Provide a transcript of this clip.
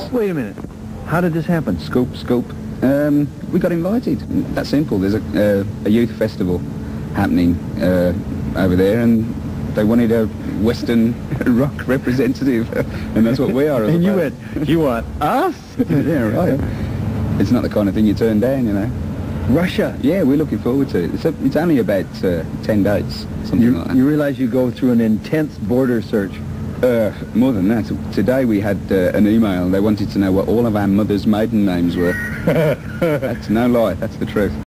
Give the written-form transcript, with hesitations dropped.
Wait a minute. How did this happen? Scoop. We got invited. That's simple. There's a youth festival happening over there, and they wanted a Western rock representative, and that's what we are. And you went, you want us? Yeah, right. It's not the kind of thing you turn down, you know. Russia? Yeah, we're looking forward to it. It's only about 10 days, something like that. You realize you go through an intense border search? More than that. Today we had an email. They wanted to know what all of our mothers' maiden names were. That's no lie. That's the truth.